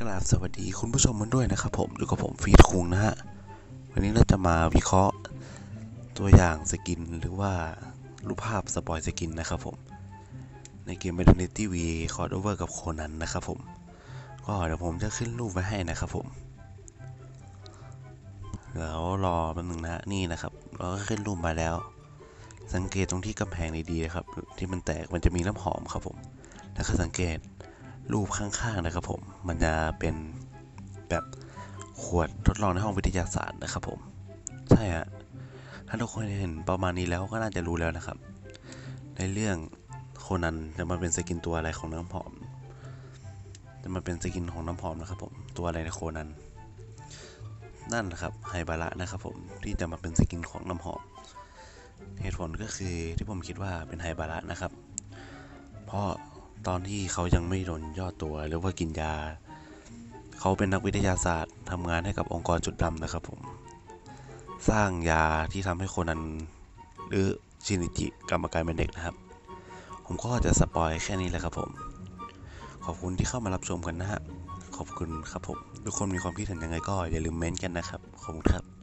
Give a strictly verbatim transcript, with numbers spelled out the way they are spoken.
กราบสวัสดีคุณผู้ชมกันด้วยนะครับผมอยู่กับผมฟีดคุงนะฮะวันนี้เราจะมาวิเคราะห์ตัวอย่างสกินหรือว่ารูปภาพสปอยสกินนะครับผมในเกม Eternity V Crossover กับโคนันนะครับผมก็เดี๋ยวผมจะขึ้นรูปไว้ให้นะครับผมแล้วรอแป๊บนึงนะนี่นะครับเราก็ขึ้นรูปมาแล้วสังเกตตรงที่กำแพงดีๆครับที่มันแตกมันจะมีน้ำหอมครับผมแล้วก็สังเกตรูปข้างๆนะครับผมมันจะเป็นแบบขวดทดลองในห้องวิทยาศาสตร์นะครับผมใช่ฮะถ้าทุกคนเห็นประมาณนี้แล้วก็น่าจะรู้แล้วนะครับในเรื่องโคนันจะมาเป็นสกินตัวอะไรของน้ำหอมจะมาเป็นสกินของน้ำหอมนะครับผมตัวอะไรในโคนันนั่นนะครับไฮบาระนะครับผมที่จะมาเป็นสกินของน้ำหอมเหตุผลก็คือที่ผมคิดว่าเป็นไฮบาระนะครับเพราะตอนที่เขายังไม่โดนย่อตัวหรือว่ากินยาเขาเป็นนักวิทยาศาสตร์ทำงานให้กับองค์กรจุดดำนะครับผมสร้างยาที่ทำให้โคนันหรือชินิจิกลับมากลายเป็นเด็กนะครับผมก็จะสปอยแค่นี้แหละครับผมขอบคุณที่เข้ามารับชมกันนะฮะขอบคุณครับผมทุกคนมีความคิดเห็นยังไงก็อย่าลืมเม้นต์กันนะครับขอบคุณครับ